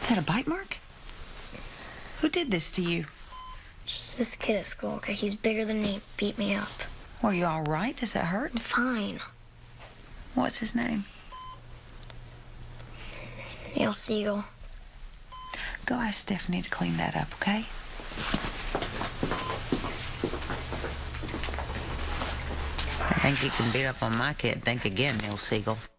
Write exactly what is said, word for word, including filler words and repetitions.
Is that a bite mark? Who did this to you? Just this kid at school, okay? He's bigger than me. Beat me up. Were you all right? Does it hurt? I'm fine. What's his name? Neil Siegel. Go ask Stephanie to clean that up, okay? I think you can beat up on my kid. Think again, Neil Siegel.